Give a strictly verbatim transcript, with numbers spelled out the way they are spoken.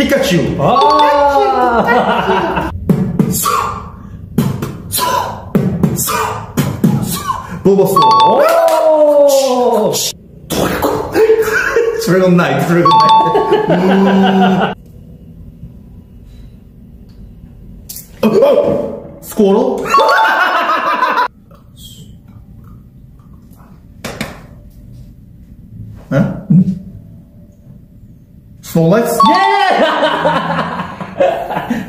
ピカチュウ。 ああ。 ボボストー。 おお。 それがない、それがない。スコーロえ？スノーライツ？ イエーイ